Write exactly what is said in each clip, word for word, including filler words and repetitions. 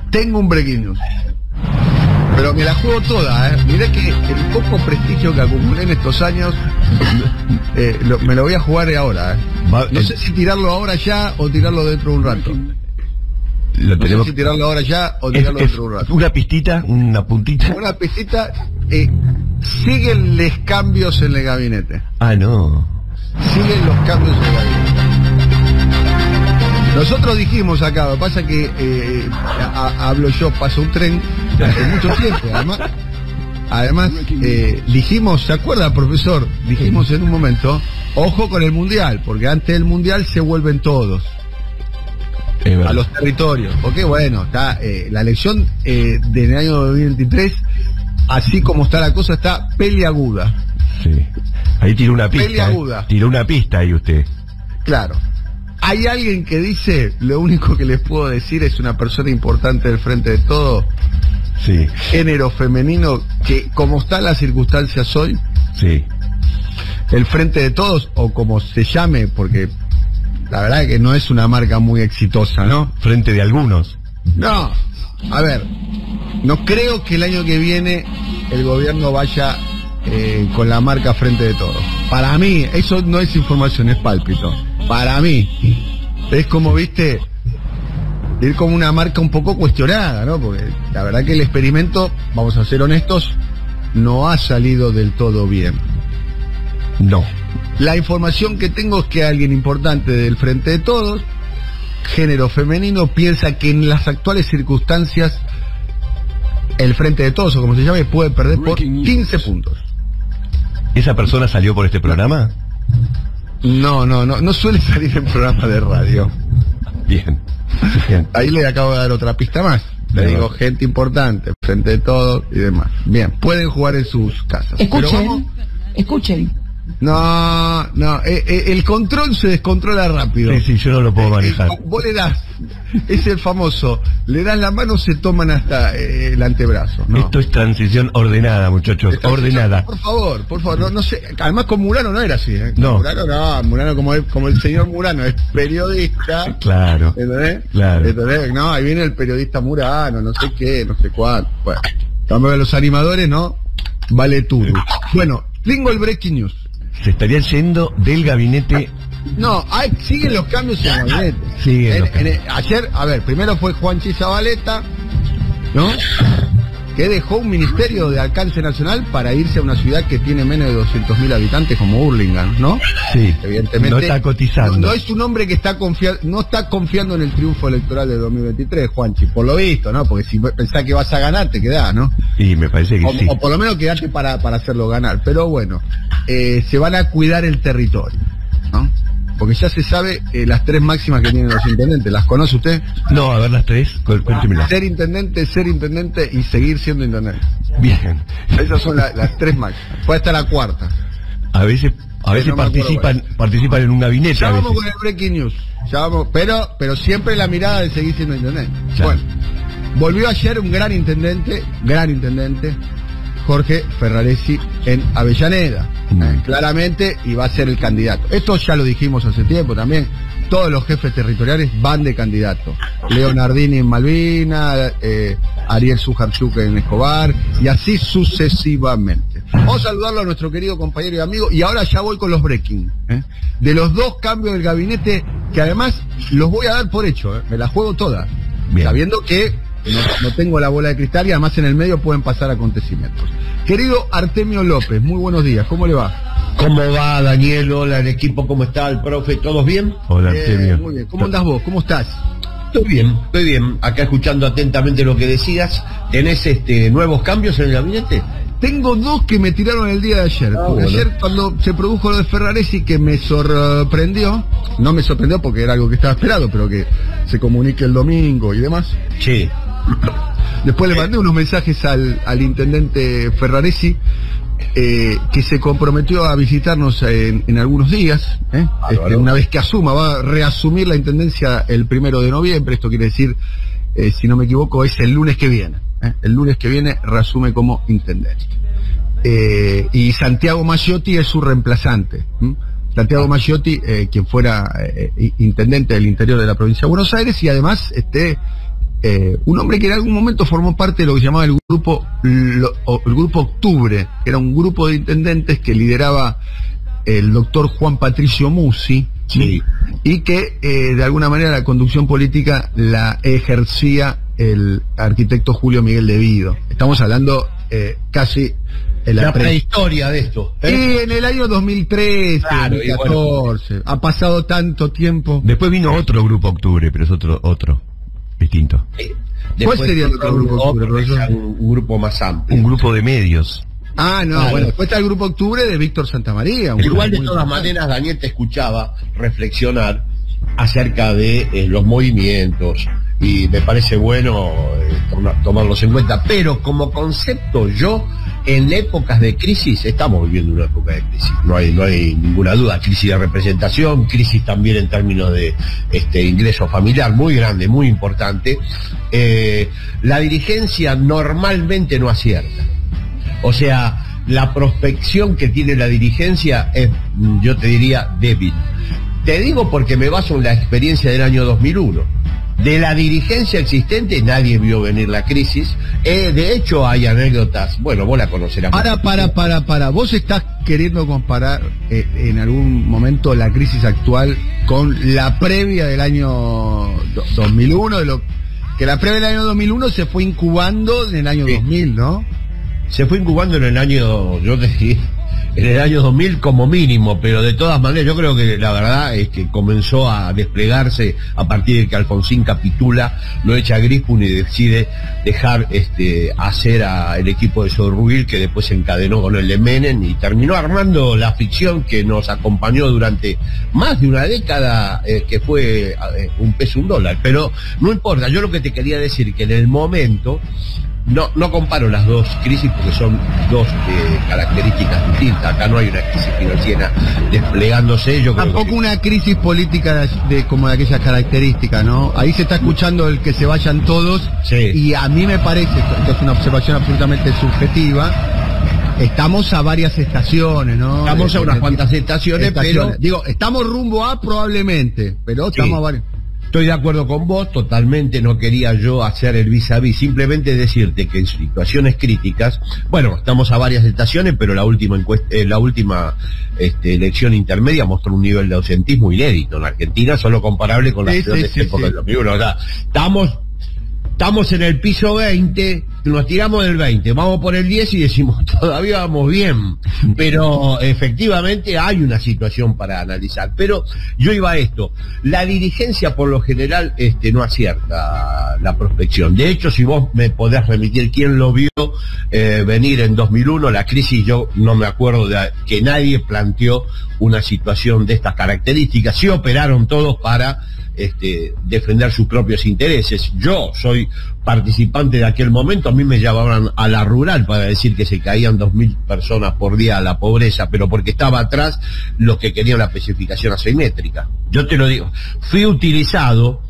Tengo un breaking news. Pero me la juego toda, ¿eh? Mirá que el poco prestigio que acumulé en estos años, eh, lo, me lo voy a jugar ahora, ¿eh? No sé si tirarlo ahora ya o tirarlo dentro de un rato. Lo no tenemos... sé si tirarlo ahora ya o tirarlo es, dentro de un rato. Una pistita, una puntita. Una pistita, eh, siguen los cambios en el gabinete. Ah, no. Siguen los cambios en el gabinete. Nosotros dijimos acá, lo que pasa que eh, a, hablo yo, pasa un tren hace mucho tiempo, además, además eh, dijimos, ¿se acuerda, profesor? Dijimos en un momento, ojo con el mundial, porque antes del mundial se vuelven todos a los territorios, porque bueno, está eh, la elección eh, del año dos mil veintitrés, así como está la cosa, está peliaguda. Sí. Ahí tiró una pista. Peliaguda. Eh. Tiró una pista ahí usted. Claro. Hay alguien que dice, lo único que les puedo decir es una persona importante del Frente de Todo, sí, género femenino, que como están las circunstancias hoy, sí, el Frente de Todos, o como se llame, porque la verdad que no es una marca muy exitosa, ¿no? Frente de algunos. No, a ver, no creo que el año que viene el gobierno vaya eh, con la marca Frente de Todos. Para mí, eso no es información, es pálpito. Para mí, es como, viste, ir como una marca un poco cuestionada, ¿no? Porque la verdad que el experimento, vamos a ser honestos, no ha salido del todo bien. No. La información que tengo es que alguien importante del Frente de Todos, género femenino, piensa que en las actuales circunstancias el Frente de Todos, o como se llame, puede perder por quince puntos. ¿Esa persona salió por este programa? No, no, no, no suele salir en programa de radio. Bien, bien. Ahí le acabo de dar otra pista más. Le Bien. digo, gente importante, Frente de Todos y demás. Bien, pueden jugar en sus casas. Escuchen, Pero vamos... escuchen. No, no, eh, eh, el control se descontrola rápido. Sí, sí, yo no lo puedo manejar. Eh, eh, vos le das, es el famoso, le das la mano, se toman hasta eh, el antebrazo. No. Esto es transición ordenada, muchachos, Esta ordenada. Por favor, por favor, no, no sé, además con Murano no era así, ¿eh? No. Murano no, Murano como, el- como el señor Murano es periodista. Claro, ¿Entendés? claro. ¿Entendés? No, ahí viene el periodista Murano, no sé qué, no sé cuánto. Bueno, cambio de los animadores, ¿no? Vale todo. Bueno, tengo el breaking news. Se estaría yendo del gabinete. No, hay, siguen los cambios en el gabinete. Siguen En- los en cambios. el- ayer, a ver, primero fue Juanchi Zabaleta, ¿no? Que dejó un ministerio de alcance nacional para irse a una ciudad que tiene menos de doscientos mil habitantes como Hurlingham, ¿no? Sí, Evidentemente. no está cotizando. No, no es un hombre que está confiando, no está confiando en el triunfo electoral de dos mil veintitrés, Juanchi, por lo visto, ¿no? Porque si pensás que vas a ganar, te quedás, ¿no? Y me parece que O, sí. o por lo menos quedarte para, para hacerlo ganar. Pero bueno, eh, se van a cuidar el territorio, ¿no? Porque ya se sabe eh, las tres máximas que tienen los intendentes. ¿Las conoce usted? No, a ver las tres, cu- cuéntemelas. Ser intendente, ser intendente y seguir siendo intendente. Bien. Esas son la- las tres máximas. Puede estar la cuarta. A veces, a veces no me acuerdo participan, participan en un gabinete. Ya a vamos veces. con el breaking news. Ya vamos, pero, pero siempre la mirada de seguir siendo intendente. Ya. Bueno, volvió ayer un gran intendente, gran intendente, Jorge Ferraresi en Avellaneda. Mm. Eh, claramente, y va a ser el candidato. Esto ya lo dijimos hace tiempo también. Todos los jefes territoriales van de candidato. Leonardini en Malvinas, eh, Ariel Sujarchuk en Escobar, y así sucesivamente. Vamos a saludarlo a nuestro querido compañero y amigo, y ahora ya voy con los breaking. ¿eh? De los dos cambios del gabinete, que además los voy a dar por hecho, ¿eh? Me la juego toda. Bien. Sabiendo que no, no tengo la bola de cristal y además en el medio pueden pasar acontecimientos. Querido Artemio López, muy buenos días, ¿cómo le va? ¿Cómo va, Daniel? Hola, el equipo, ¿cómo está? ¿El profe? ¿Todos bien? Hola, Eh, Artemio. muy bien, ¿cómo andás vos? ¿Cómo estás? Estoy bien, estoy bien. Acá escuchando atentamente lo que decías. ¿Tenés este, nuevos cambios en el gabinete? Tengo dos que me tiraron el día de ayer. Ah, Porque bueno. ayer cuando se produjo lo de Ferraresi, que me sorprendió, no me sorprendió porque era algo que estaba esperado, pero que se comunique el domingo y demás. Sí. Después le mandé unos mensajes al, al intendente Ferraresi, eh, que se comprometió a visitarnos en, en algunos días, ¿eh? Este, una vez que asuma, va a reasumir la intendencia el primero de noviembre. Esto quiere decir, eh, si no me equivoco, es el lunes que viene. ¿eh? El lunes que viene reasume como intendente. Eh, y Santiago Maggiotti es su reemplazante. ¿m? Santiago Maggiotti, eh, quien fuera eh, intendente del interior de la provincia de Buenos Aires, y además este eh, un hombre que en algún momento formó parte de lo que se llamaba el grupo, lo, el grupo Octubre, que era un grupo de intendentes que lideraba el doctor Juan Patricio Musi, Sí. y que eh, de alguna manera la conducción política la ejercía el arquitecto Julio Miguel de Vido. Estamos hablando eh, casi en la, la pre prehistoria de esto. Y ¿eh? en el año dos mil trece, Claro, dos mil catorce, bueno. ha pasado tanto tiempo. Después vino otro grupo Octubre, pero es otro, otro, distinto. Sí. ¿Cuál sería el otro grupo Octubre, otro, profesor? un, un grupo más amplio. Un grupo de medios. Ah, no, Claro. bueno, después está el grupo Octubre de Víctor Santamaría. un Igual, grupo de muy todas importante. maneras, Daniel, te escuchaba reflexionar acerca de eh, los movimientos, y me parece bueno eh, toma- tomarlos en cuenta, pero como concepto, yo en épocas de crisis, estamos viviendo una época de crisis, no hay, no hay ninguna duda, crisis de representación, crisis también en términos de este ingreso familiar, muy grande, muy importante. Eh, la dirigencia normalmente no acierta. O sea, la prospección que tiene la dirigencia es, yo te diría, débil. Te digo porque me baso en la experiencia del año dos mil uno. De la dirigencia existente nadie vio venir la crisis. Eh, de hecho, hay anécdotas, bueno, vos la conocerás. Para, para, para, para. Vos estás queriendo comparar eh, en algún momento la crisis actual con la previa del año do- dos mil uno, de lo que la previa del año dos mil uno se fue incubando en el año Sí. dos mil, ¿no? Se fue incubando en el año, yo te diría, en el año dos mil como mínimo, pero de todas maneras yo creo que la verdad es que comenzó a desplegarse a partir de que Alfonsín capitula, lo echa a Grispun y decide dejar este hacer al equipo de Sorrubil, que después se encadenó con el de Menem y terminó armando la ficción que nos acompañó durante más de una década, eh, que fue eh, un peso, un dólar. Pero no importa, yo lo que te quería decir que en el momento No, no comparo las dos crisis porque son dos eh, características distintas. Acá no hay una crisis financiera desplegándose. Yo creo Tampoco que... una crisis política de, de como de aquellas características, ¿no? Ahí se está escuchando el que se vayan todos, Sí. y a mí me parece, esto es una observación absolutamente subjetiva, estamos a varias estaciones, ¿no? Estamos a Eh, unas eh, cuantas estaciones, pero Digo, estamos rumbo a probablemente, pero Sí. estamos a varias... estoy de acuerdo con vos, totalmente. No quería yo hacer el vis a vis, simplemente decirte que en situaciones críticas, bueno, estamos a varias estaciones, pero la última encuesta, eh, la última este, elección intermedia mostró un nivel de ausentismo inédito en Argentina, solo comparable con las Sí, sí, peores sí, épocas sí. del dos mil uno. O sea, estamos Estamos en el piso veinte, nos tiramos del veinte, vamos por el diez y decimos, todavía vamos bien. Pero efectivamente hay una situación para analizar. Pero yo iba a esto, la dirigencia por lo general este, no acierta la prospección. De hecho, si vos me podés remitir quién lo vio eh, venir en dos mil uno, la crisis, yo no me acuerdo de que nadie planteó una situación de estas características. Sí operaron todos para Este, defender sus propios intereses. Yo soy participante de aquel momento, a mí me llamaban a la rural para decir que se caían dos mil personas por día a la pobreza, pero porque estaba atrás los que querían la especificación asimétrica. Yo te lo digo, fui utilizado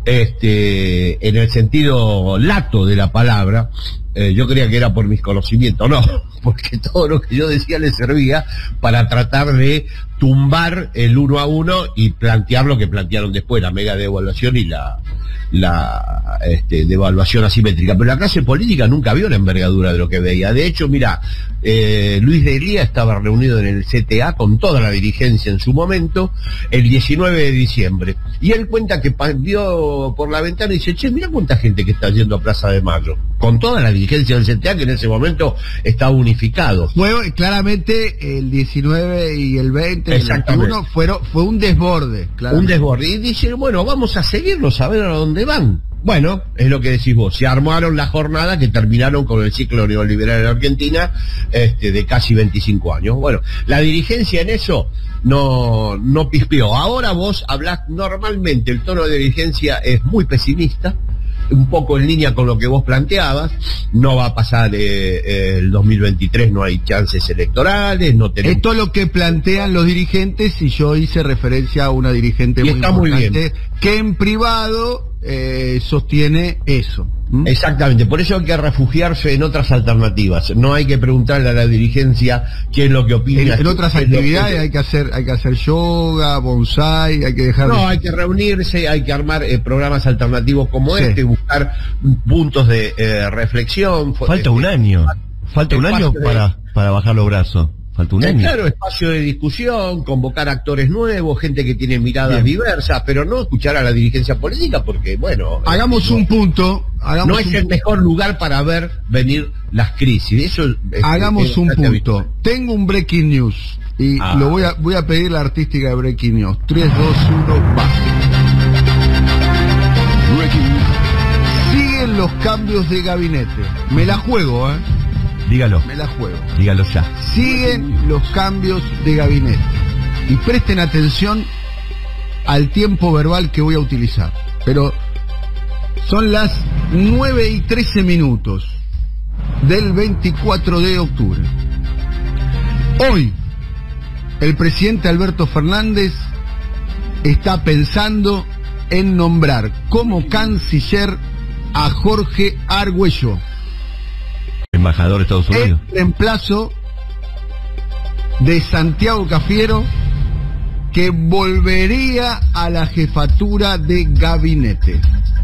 este, en el sentido lato de la palabra. Eh, yo creía que era por mis conocimientos, no, porque todo lo que yo decía le servía para tratar de tumbar el uno a uno y plantear lo que plantearon después, la mega devaluación y la, la este, devaluación asimétrica. Pero la clase política nunca vio la envergadura de lo que veía. De hecho, mira, eh, Luis de Lía estaba reunido en el C T A con toda la dirigencia en su momento, el diecinueve de diciembre, y él cuenta que pa- vio por la ventana y dice, che, mira cuánta gente que está yendo a Plaza de Mayo, con toda la dirigencia del C T A, que en ese momento estaba unificado. Fue claramente el diecinueve y el veinte, el Exactamente. veintiuno, fueron, fue un desborde, claramente. Un desborde. Y dice, bueno, vamos a seguirlos a ver a dónde van. Bueno, es lo que decís vos, se armaron la jornada que terminaron con el ciclo neoliberal en Argentina, este, de casi veinticinco años. Bueno, la dirigencia en eso no, no pispeó. Ahora vos hablás, normalmente el tono de dirigencia es muy pesimista, un poco en línea con lo que vos planteabas. No va a pasar eh, eh, el dos mil veintitrés, no hay chances electorales, no tenemos... Esto es lo que plantean los dirigentes, y yo hice referencia a una dirigente Y muy está muy importante bien. que en privado eh, sostiene eso. ¿Mm? Exactamente, por eso hay que refugiarse en otras alternativas. No hay que preguntarle a la dirigencia qué es lo que opina. En, en otras actividades que... hay que hacer hay que hacer yoga, bonsai, hay que dejar... No, de... hay que reunirse, hay que armar eh, programas alternativos como sí. este, buscar puntos de eh, reflexión. Falta un año, falta un año de... para, para bajar los brazos. Falta un año. Claro, espacio de discusión, convocar actores nuevos, gente que tiene miradas Bien. diversas, pero no escuchar a la dirigencia política porque, bueno... Hagamos eh, un punto... Hagamos no es un el mejor lugar para ver venir las crisis. Eso es, Hagamos es un punto. Habitual. Tengo un breaking news y ah. lo voy a, voy a pedir la artística de breaking news. tres, dos, uno, va. Breaking news. Siguen los cambios de gabinete. Me la juego, ¿eh? Dígalo. Me la juego. Dígalo ya. Siguen los cambios de gabinete. Y presten atención al tiempo verbal que voy a utilizar. Pero son las nueve y trece minutos del veinticuatro de octubre. Hoy, el presidente Alberto Fernández está pensando en nombrar como canciller a Jorge Argüello, embajador de Estados Unidos, el reemplazo de Santiago Cafiero, que volvería a la jefatura de gabinete.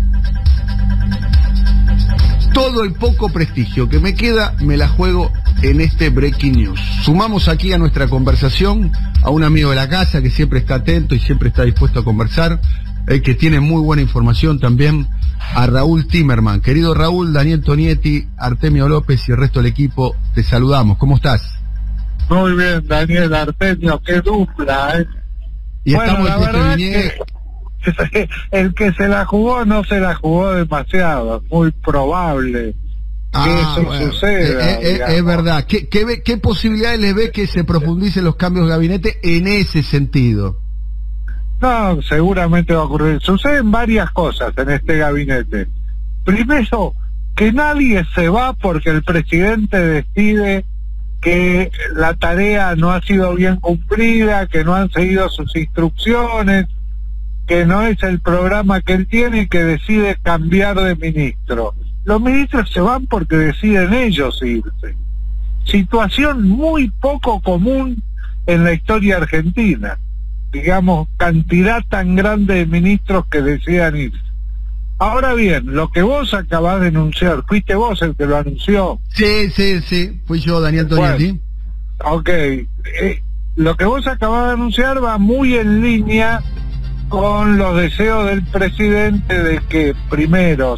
Todo el poco prestigio que me queda me la juego en este Breaking News. Sumamos aquí a nuestra conversación a un amigo de la casa que siempre está atento y siempre está dispuesto a conversar, el que tiene muy buena información también, a Raúl Timerman. Querido Raúl, Daniel Tonietti, Artemio López y el resto del equipo, te saludamos. ¿Cómo estás? Muy bien, Daniel, Artemio, qué dupla, ¿eh? Y bueno, estamos la verdad que el que se la jugó no se la jugó demasiado, es muy probable ah, que eso bueno, suceda. Es, es, es verdad. ¿Qué, qué, ¿Qué posibilidades le ves que se profundicen los cambios de gabinete en ese sentido? No, seguramente va a ocurrir. Suceden varias cosas en este gabinete. Primero, que nadie se va porque el presidente decide que la tarea no ha sido bien cumplida, que no han seguido sus instrucciones, que no es el programa que él tiene y que decide cambiar de ministro. Los ministros se van porque deciden ellos irse. Situación muy poco común en la historia argentina. Digamos, cantidad tan grande de ministros que decidan irse. Ahora bien, lo que vos acabás de anunciar, fuiste vos el que lo anunció. Sí, sí, sí, fui yo, Daniel Tonietti. Bueno, ok, eh, lo que vos acabás de anunciar va muy en línea con los deseos del presidente de que primero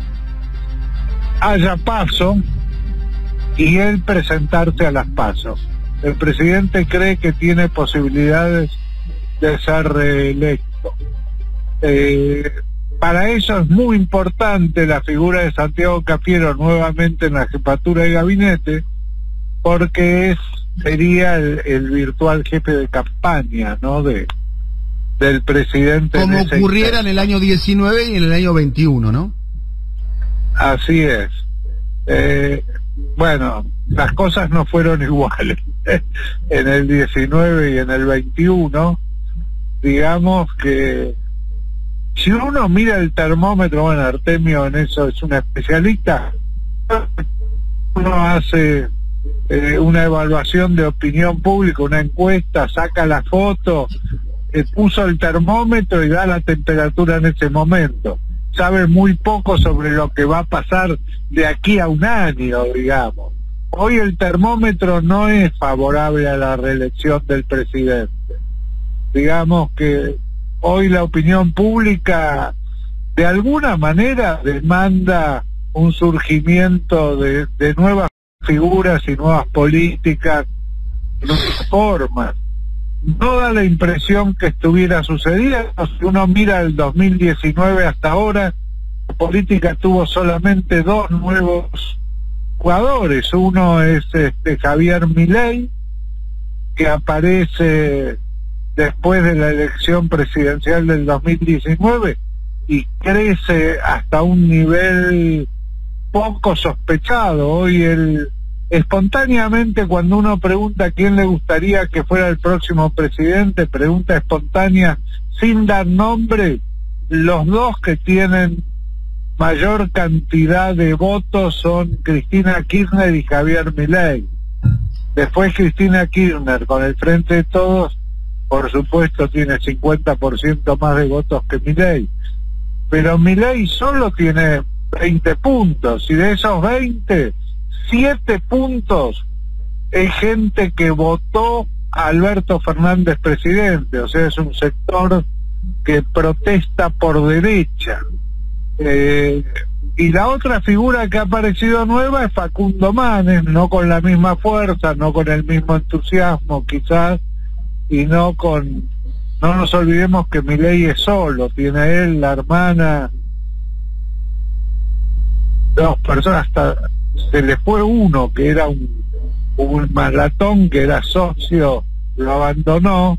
haya paso y él presentarse a las pasos. El presidente cree que tiene posibilidades de ser reelecto. Eh, para eso es muy importante la figura de Santiago Cafiero nuevamente en la jefatura de gabinete, porque es sería el, el virtual jefe de campaña, ¿no? De del presidente. Como ocurriera en el año diecinueve y en el año veintiuno, ¿no? Así es. Eh, bueno, las cosas no fueron iguales en el diecinueve y en el veintiuno. Digamos que si uno mira el termómetro, bueno, Artemio en eso es un especialista, uno hace eh, una evaluación de opinión pública, una encuesta, saca la foto, eh, puso el termómetro y da la temperatura en ese momento. Sabe muy poco sobre lo que va a pasar de aquí a un año, digamos. Hoy el termómetro no es favorable a la reelección del presidente. Digamos que hoy la opinión pública de alguna manera demanda un surgimiento de, de nuevas figuras y nuevas políticas, nuevas formas. No da la impresión que estuviera sucediendo. Si uno mira el dos mil diecinueve hasta ahora, la política tuvo solamente dos nuevos jugadores. Uno es este Javier Milei, que aparece después de la elección presidencial del dos mil diecinueve y crece hasta un nivel poco sospechado. Hoy él, espontáneamente, cuando uno pregunta a quién le gustaría que fuera el próximo presidente, pregunta espontánea sin dar nombre, los dos que tienen mayor cantidad de votos son Cristina Kirchner y Javier Milei. Después Cristina Kirchner, con el Frente de Todos, por supuesto tiene cincuenta por ciento más de votos que Milei. Pero Milei solo tiene veinte puntos, y de esos veinte, siete puntos es gente que votó a Alberto Fernández presidente, o sea, es un sector que protesta por derecha. Eh, y la otra figura que ha aparecido nueva es Facundo Manes, no con la misma fuerza, no con el mismo entusiasmo quizás, y no con, no nos olvidemos que Milei es solo, tiene él, la hermana, dos personas, hasta se le fue uno que era un, un maratón, que era socio, lo abandonó.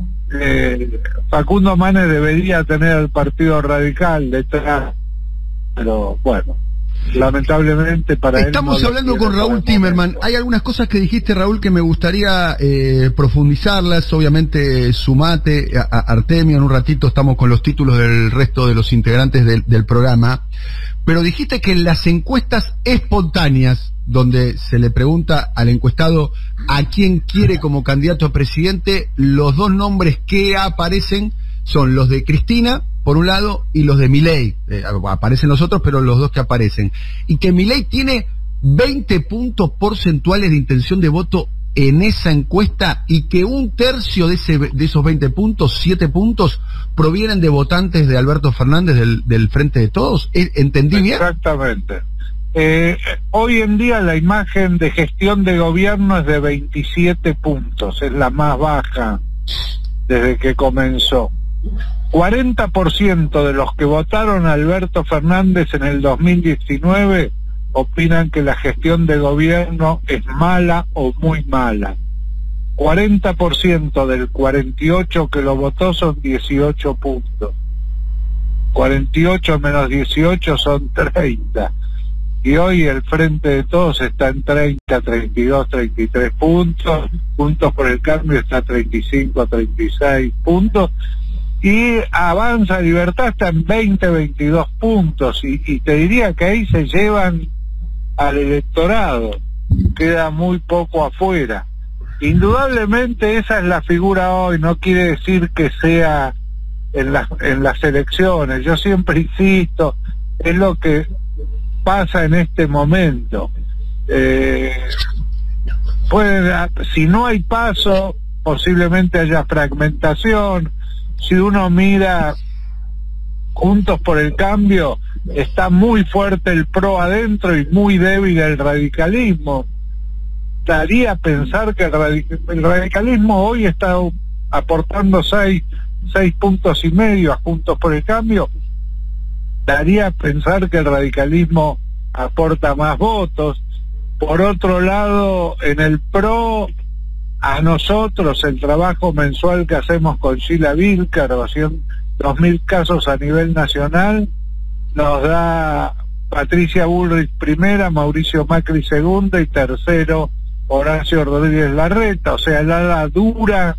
eh, Facundo Manes debería tener el Partido Radical detrás, pero bueno, lamentablemente para él Estamos no hablando con Raúl Timerman. Hay algunas cosas que dijiste, Raúl, que me gustaría eh, profundizarlas. Obviamente, sumate a, a Artemio. En un ratito estamos con los títulos del resto de los integrantes del, del programa. Pero dijiste que en las encuestas espontáneas, donde se le pregunta al encuestado a quién quiere como candidato a presidente, los dos nombres que aparecen son los de Cristina, por un lado, y los de Milei. Eh, aparecen los otros, pero los dos que aparecen. Y que Milei tiene veinte puntos porcentuales de intención de voto en esa encuesta, y que un tercio de, ese, de esos veinte puntos, siete puntos, provienen de votantes de Alberto Fernández del, del Frente de Todos. ¿Entendí bien? Exactamente. Eh, hoy en día la imagen de gestión de gobierno es de veintisiete puntos, es la más baja desde que comenzó. cuarenta por ciento de los que votaron a Alberto Fernández en el dos mil diecinueve opinan que la gestión de gobierno es mala o muy mala. cuarenta por ciento del cuarenta y ocho que lo votó son dieciocho puntos. cuarenta y ocho menos dieciocho son treinta. Y hoy el Frente de Todos está en treinta, treinta y dos, treinta y tres puntos. Puntos por el Cambio está treinta y cinco, treinta y seis puntos. Y Avanza Libertad está en veinte, veintidós puntos. Y, y te diría que ahí se llevan al electorado. Queda muy poco afuera. Indudablemente esa es la figura hoy. No quiere decir que sea en las, en las elecciones. Yo siempre insisto, es lo que pasa en este momento. Eh, puede, si no hay paso, posiblemente haya fragmentación. Si uno mira Juntos por el Cambio, está muy fuerte el PRO adentro y muy débil el radicalismo. Daría a pensar que el, radic el radicalismo hoy está aportando seis, seis puntos y medio a Juntos por el Cambio. Daría a pensar que el radicalismo aporta más votos. Por otro lado, en el PRO, a nosotros el trabajo mensual que hacemos con Sheila Vilcar, dos mil casos a nivel nacional, nos da Patricia Bullrich primera, Mauricio Macri segunda y tercero Horacio Rodríguez Larreta. O sea, el ala dura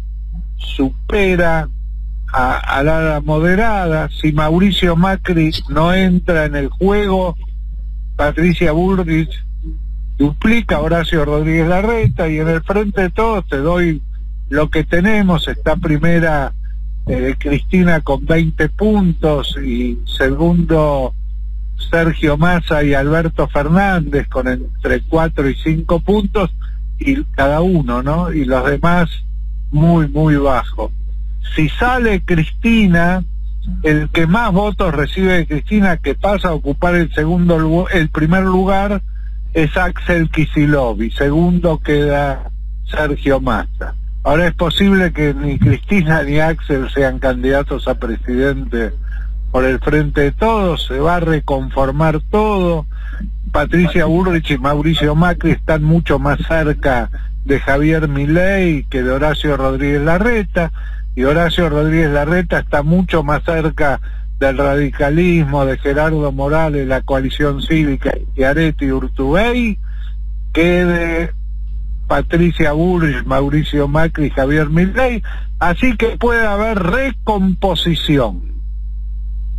supera a, a la ala moderada. Si Mauricio Macri no entra en el juego, Patricia Bullrich duplica a Horacio Rodríguez Larreta. Y en el Frente de Todos te doy lo que tenemos. Está primera eh, Cristina con veinte puntos y segundo Sergio Massa y Alberto Fernández con entre cuatro y cinco puntos y cada uno, ¿no? Y los demás muy muy bajo. Si sale Cristina, el que más votos recibe de Cristina, que pasa a ocupar el segundo, el primer lugar, es Axel Kicillof, y segundo queda Sergio Massa. Ahora es posible que ni Cristina ni Axel sean candidatos a presidente por el Frente de Todos, se va a reconformar todo. Patricia Bullrich y Mauricio Macri están mucho más cerca de Javier Milei que de Horacio Rodríguez Larreta, y Horacio Rodríguez Larreta está mucho más cerca del radicalismo, de Gerardo Morales, la Coalición Cívica, y Areti Urtubey, que de Patricia Bullrich, Mauricio Macri y Javier Milei. Así que puede haber recomposición.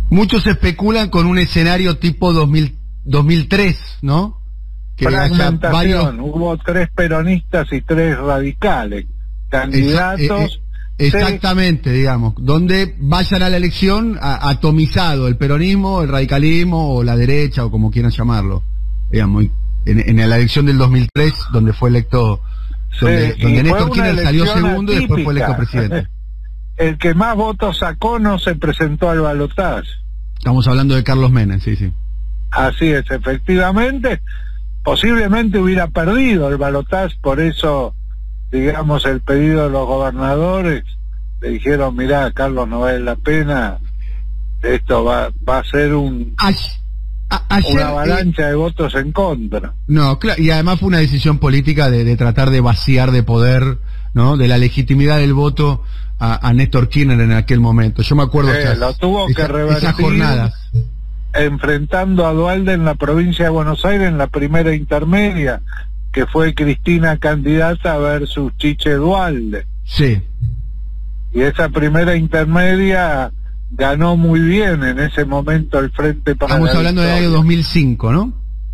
Muchos especulan con un escenario tipo dos mil, dos mil tres, ¿no? Que haya varios... Hubo tres peronistas y tres radicales, candidatos... Esa, eh, eh, exactamente, se... digamos, donde vayan a la elección a, atomizado el peronismo, el radicalismo o la derecha o como quieran llamarlo, digamos, en, en la elección del dos mil tres, donde fue electo, donde, sí, donde Néstor Kirchner salió segundo atípica. Y después fue electo presidente. El que más votos sacó no se presentó al balotaje. Estamos hablando de Carlos Menem, sí, sí. Así es, efectivamente, posiblemente hubiera perdido el balotaje, por eso, digamos, el pedido de los gobernadores, le dijeron, mirá, Carlos, no vale la pena, esto va, va a ser un... Ay. A, ayer, una avalancha eh, de votos en contra. No, claro, y además fue una decisión política de, de tratar de vaciar de poder, ¿no? De la legitimidad del voto a, a Néstor Kirchner en aquel momento. Yo me acuerdo eh, esas, lo tuvo esa, que revertir esas jornadas. Enfrentando a Duhalde en la provincia de Buenos Aires en la primera intermedia, que fue Cristina candidata versus Chiche Duhalde. Sí. Y esa primera intermedia ganó muy bien en ese momento el Frente para Estamos hablando del año dos mil cinco, ¿no?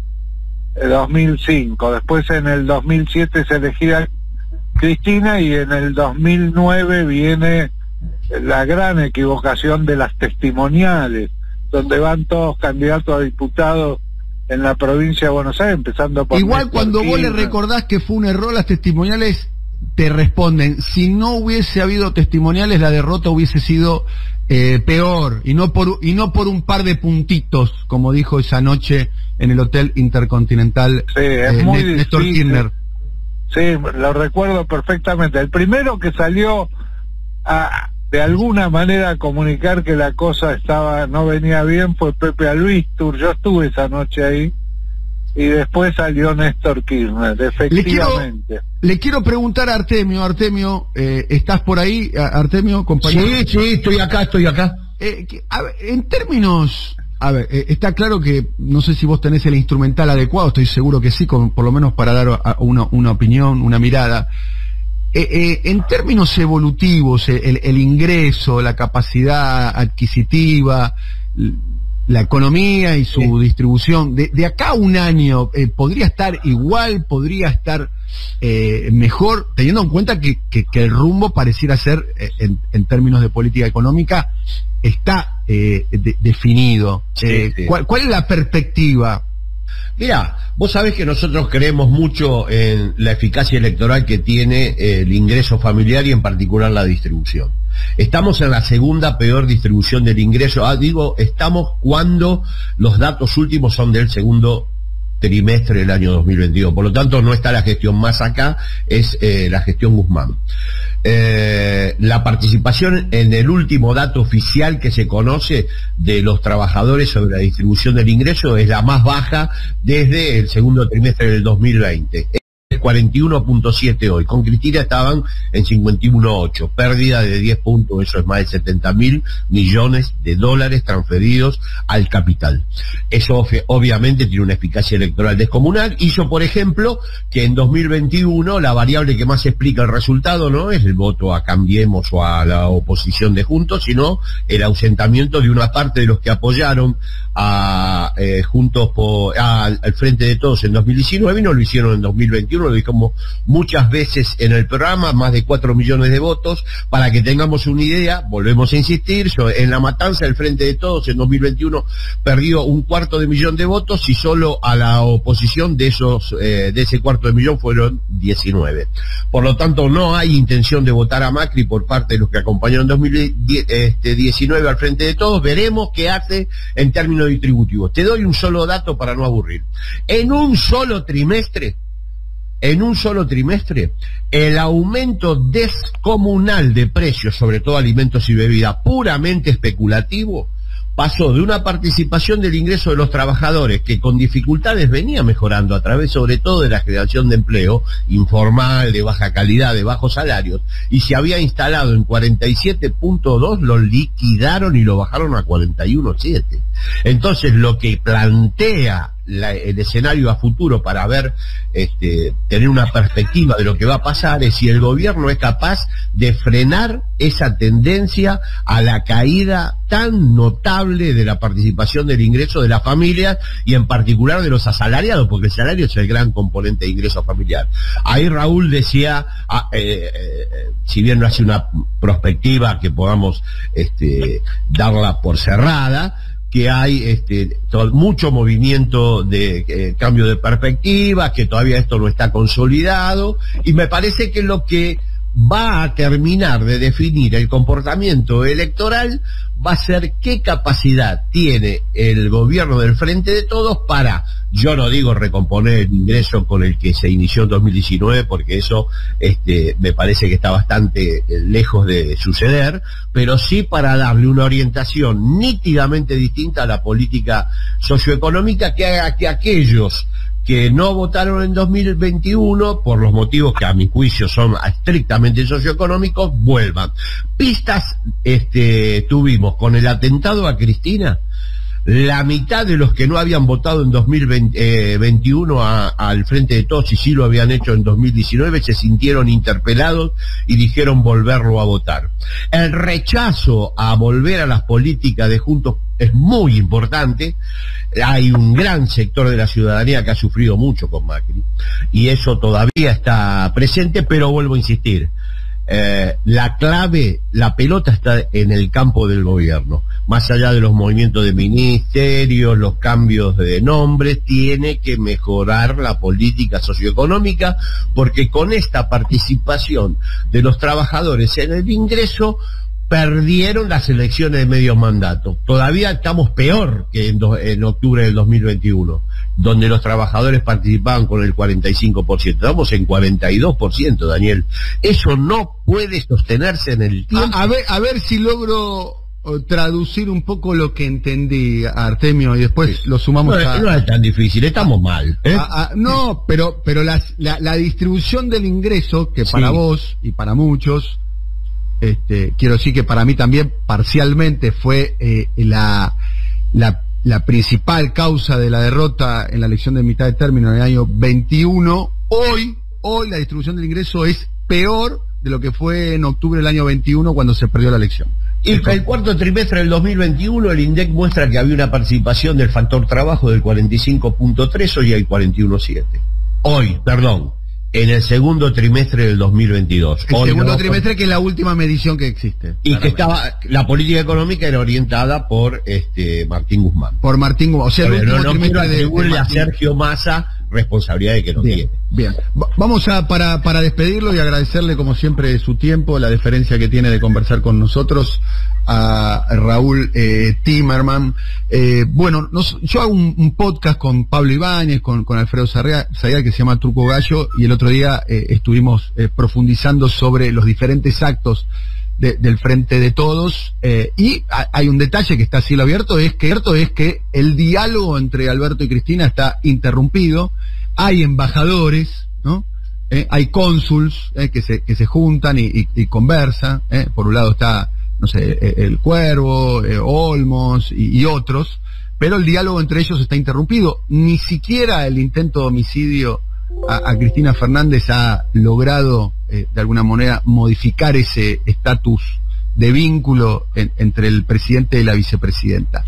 El dos mil cinco. Después en el dos mil siete se elegía Cristina y en el dos mil nueve viene la gran equivocación de las testimoniales, donde van todos candidatos a diputados en la provincia de Buenos Aires, empezando por... Igual Néstor cuando Kirchner. Vos le recordás que fue un error, las testimoniales te responden, si no hubiese habido testimoniales, la derrota hubiese sido eh, peor, y no por y no por un par de puntitos, como dijo esa noche en el Hotel Intercontinental sí, es eh, muy Néstor difícil. Kirchner. Sí, lo recuerdo perfectamente. El primero que salió a, de alguna manera, a comunicar que la cosa estaba no venía bien fue Pepe Albistur. Yo estuve esa noche ahí. Y después salió Néstor Kirchner, efectivamente. Le quiero, le quiero preguntar a Artemio, Artemio, eh, ¿estás por ahí, Artemio, compañero? Sí, sí, estoy acá, estoy acá. Eh, que, a ver, en términos, a ver, eh, está claro que, no sé si vos tenés el instrumental adecuado, estoy seguro que sí, con, por lo menos para dar a, una, una opinión, una mirada. Eh, eh, en términos evolutivos, el, el ingreso, la capacidad adquisitiva, la economía y su sí. distribución, de, de acá a un año, eh, ¿podría estar igual, podría estar eh, mejor, teniendo en cuenta que, que, que el rumbo pareciera ser, eh, en, en términos de política económica, está eh, de, definido? Sí, eh, sí. ¿cuál, ¿Cuál es la perspectiva? Mira, vos sabés que nosotros creemos mucho en la eficacia electoral que tiene el ingreso familiar y en particular la distribución. Estamos en la segunda peor distribución del ingreso. Ah, digo, estamos cuando los datos últimos son del segundo trimestre del año dos mil veintidós. Por lo tanto, no está la gestión más acá, es eh, la gestión Guzmán. Eh, la participación en el último dato oficial que se conoce de los trabajadores sobre la distribución del ingreso es la más baja desde el segundo trimestre del dos mil veinte. cuarenta y uno punto siete hoy. Con Cristina estaban en cincuenta y uno punto ocho. Pérdida de diez puntos, eso es más de setenta mil millones de dólares transferidos al capital. Eso obviamente tiene una eficacia electoral descomunal. Hizo, por ejemplo, que en dos mil veintiuno la variable que más explica el resultado no es el voto a Cambiemos o a la oposición de Juntos, sino el ausentamiento de una parte de los que apoyaron a eh, Juntos por, a, al Frente de Todos en dos mil diecinueve y no lo hicieron en dos mil veintiuno. Lo dijimos muchas veces en el programa, más de cuatro millones de votos. Para que tengamos una idea, volvemos a insistir, en la matanza del Frente de Todos en dos mil veintiuno perdió un cuarto de millón de votos y solo a la oposición de esos eh, de ese cuarto de millón fueron diecinueve. Por lo tanto, no hay intención de votar a Macri por parte de los que acompañaron en dos mil diecinueve al Frente de Todos. Veremos qué hace en términos distributivos. Te doy un solo dato para no aburrir. En un solo trimestre En un solo trimestre, el aumento descomunal de precios, sobre todo alimentos y bebidas, puramente especulativo, pasó de una participación del ingreso de los trabajadores, que con dificultades venía mejorando a través sobre todo de la generación de empleo informal, de baja calidad, de bajos salarios, y se había instalado en cuarenta y siete punto dos, lo liquidaron y lo bajaron a cuarenta y uno punto siete. Entonces, lo que plantea la, el escenario a futuro para ver, este, tener una perspectiva de lo que va a pasar, es si el gobierno es capaz de frenar esa tendencia a la caída tan notable de la participación del ingreso de las familias y en particular de los asalariados, porque el salario es el gran componente de ingreso familiar. Ahí Raúl decía, ah, eh, eh, si bien no hace una perspectiva que podamos este, darla por cerrada, que hay este, todo, mucho movimiento de eh, cambio de perspectiva, que todavía esto no está consolidado, y me parece que lo que va a terminar de definir el comportamiento electoral va a ser qué capacidad tiene el gobierno del Frente de Todos para, yo no digo recomponer el ingreso con el que se inició en dos mil diecinueve, porque eso este, me parece que está bastante lejos de suceder, pero sí para darle una orientación nítidamente distinta a la política socioeconómica que haga que aquellos que no votaron en dos mil veintiuno, por los motivos que a mi juicio son estrictamente socioeconómicos, vuelvan. Pistas este, tuvimos con el atentado a Cristina. La mitad de los que no habían votado en dos mil veintiuno a, al Frente de Todos, y sí lo habían hecho en dos mil diecinueve, se sintieron interpelados y dijeron volverlo a votar. El rechazo a volver a las políticas de Juntos es muy importante. Hay un gran sector de la ciudadanía que ha sufrido mucho con Macri, y eso todavía está presente, pero vuelvo a insistir. Eh, la clave, la pelota está en el campo del gobierno, más allá de los movimientos de ministerios, los cambios de nombres, tiene que mejorar la política socioeconómica, porque con esta participación de los trabajadores en el ingreso perdieron las elecciones de medio mandato. Todavía estamos peor que en, do, en octubre del dos mil veintiuno, donde los trabajadores participaban con el cuarenta y cinco por ciento. Estamos en cuarenta y dos por ciento, Daniel. Eso no puede sostenerse en el tiempo. A, a, ver, a ver si logro traducir un poco lo que entendí, Artemio, y después sí lo sumamos. No, a, no es tan difícil, estamos mal. ¿eh? A, a, no, pero, pero las, la, la distribución del ingreso, que para sí. vos y para muchos, Este, quiero decir que para mí también parcialmente fue eh, la, la, la principal causa de la derrota en la elección de mitad de término en el año veintiuno. Hoy, hoy la distribución del ingreso es peor de lo que fue en octubre del año veintiuno, cuando se perdió la elección. Y el cuarto trimestre del dos mil veintiuno el INDEC muestra que había una participación del factor trabajo del cuarenta y cinco punto tres, hoy hay cuarenta y uno punto siete. Hoy, perdón. En el segundo trimestre del dos mil veintidós. El Hoy segundo no, trimestre por... que es la última medición que existe. Y que estaba, la política económica era orientada por este Martín Guzmán. Por Martín Guzmán. O sea, el último no, no trimestre de, de a Sergio Massa responsabilidad de que no bien, tiene. Bien, vamos a, para, para despedirlo y agradecerle como siempre su tiempo, la deferencia que tiene de conversar con nosotros, a Raúl eh, Timerman. Eh, bueno, nos, yo hago un, un podcast con Pablo Ibáñez, con, con Alfredo Zayar, que se llama Truco Gallo, y el otro día eh, estuvimos eh, profundizando sobre los diferentes actos de, del Frente de Todos, eh, y a, hay un detalle que está a cielo abierto, es que, es que el diálogo entre Alberto y Cristina está interrumpido. Hay embajadores, ¿no? Eh, hay cónsuls eh, que se que se juntan y, y, y conversan. Eh. Por un lado está, no sé, el Cuervo, eh, Olmos y, y otros, pero el diálogo entre ellos está interrumpido. Ni siquiera el intento de homicidio a, a Cristina Fernández ha logrado, eh, de alguna manera, modificar ese estatus de vínculo en, entre el presidente y la vicepresidenta.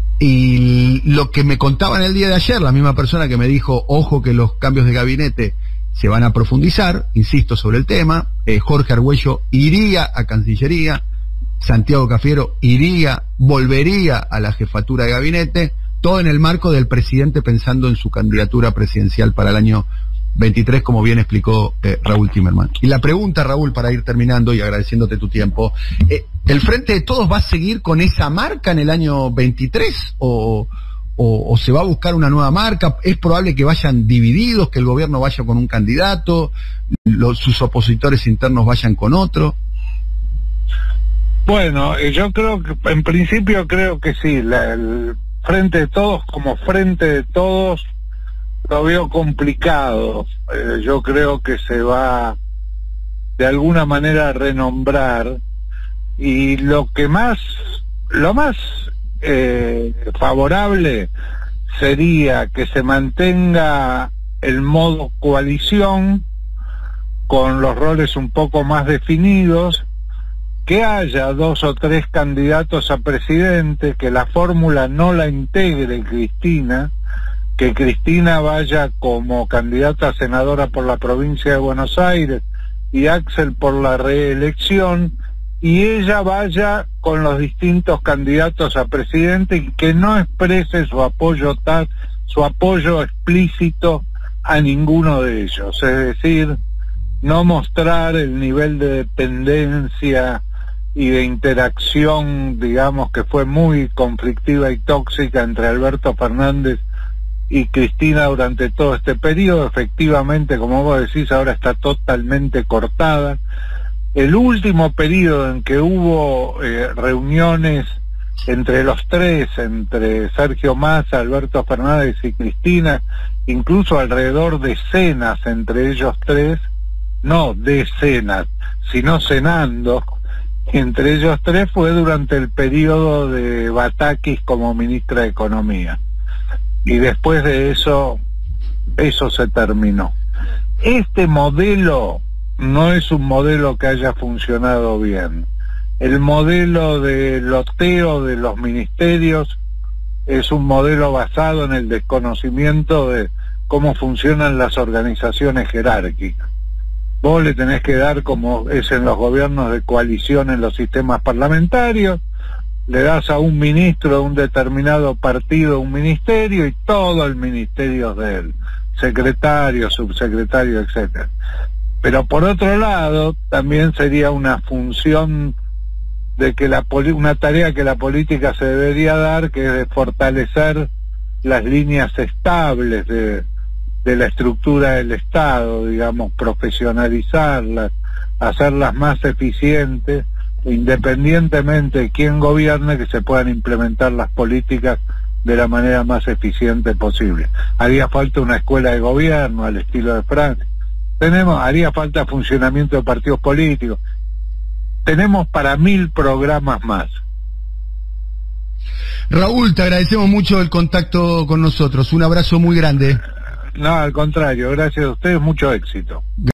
Y lo que me contaban el día de ayer, la misma persona que me dijo, ojo que los cambios de gabinete se van a profundizar, insisto sobre el tema, eh, Jorge Argüello iría a Cancillería, Santiago Cafiero iría, volvería a la jefatura de gabinete, todo en el marco del presidente pensando en su candidatura presidencial para el año veintitrés, como bien explicó eh, Raúl Timerman. Y la pregunta, Raúl, para ir terminando y agradeciéndote tu tiempo, eh, ¿el Frente de Todos va a seguir con esa marca en el año veintitrés o, o, o se va a buscar una nueva marca? ¿Es probable que vayan divididos, que el gobierno vaya con un candidato, los, sus opositores internos vayan con otro? Bueno, yo creo que, en principio creo que sí, la, el Frente de Todos como Frente de Todos lo veo complicado. Eh, yo creo que se va de alguna manera a renombrar, y lo que más, lo más eh, favorable sería que se mantenga el modo coalición con los roles un poco más definidos, que haya dos o tres candidatos a presidente, que la fórmula no la integre Cristina, que Cristina vaya como candidata a senadora por la provincia de Buenos Aires y Axel por la reelección, y ella vaya con los distintos candidatos a presidente y que no exprese su apoyo tal, su apoyo explícito a ninguno de ellos, es decir, no mostrar el nivel de dependencia y de interacción, digamos, que fue muy conflictiva y tóxica entre Alberto Fernández y Cristina durante todo este periodo. Efectivamente, como vos decís, ahora está totalmente cortada. El último periodo en que hubo eh, reuniones entre los tres, entre Sergio Massa, Alberto Fernández y Cristina, incluso alrededor de cenas entre ellos tres, no de cenas, sino cenando, entre ellos tres, fue durante el periodo de Batakis como ministra de Economía. Y después de eso, eso se terminó. Este modelo no es un modelo que haya funcionado bien. El modelo de loteo de los ministerios es un modelo basado en el desconocimiento de cómo funcionan las organizaciones jerárquicas. Vos le tenés que dar, como es en los gobiernos de coalición en los sistemas parlamentarios, le das a un ministro de un determinado partido un ministerio y todo el ministerio es de él, secretario, subsecretario, etcétera. Pero por otro lado, también sería una función de que la una tarea que la política se debería dar, que es de fortalecer las líneas estables de, de la estructura del Estado, digamos, profesionalizarlas, hacerlas más eficientes, independientemente de quién gobierne, que se puedan implementar las políticas de la manera más eficiente posible. Haría falta una escuela de gobierno al estilo de Francia. Tenemos, haría falta funcionamiento de partidos políticos. Tenemos para mil programas más. Raúl, te agradecemos mucho el contacto con nosotros. Un abrazo muy grande. No, al contrario, gracias a ustedes, mucho éxito.